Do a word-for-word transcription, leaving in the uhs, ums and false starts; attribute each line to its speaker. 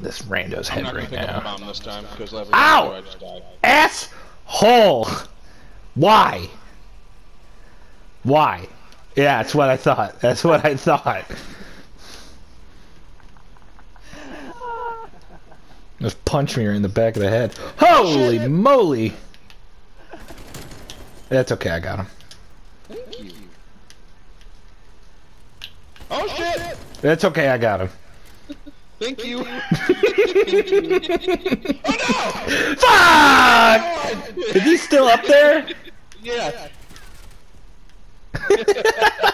Speaker 1: on this rando's
Speaker 2: I'm
Speaker 1: head
Speaker 2: not gonna
Speaker 1: right
Speaker 2: pick up a
Speaker 1: now.
Speaker 2: bomb this time because every
Speaker 1: Ow!
Speaker 2: time I just died.
Speaker 1: Asshole! Why? Why? Yeah, that's what I thought. That's what I thought. Just punch me in the back of the head. Holy
Speaker 2: Shit.
Speaker 1: moly! That's okay, I got him.
Speaker 2: Thank you. Oh shit!
Speaker 1: That's okay, I got him.
Speaker 2: Thank you.
Speaker 1: Fuck! Is he still up there?
Speaker 2: Yeah.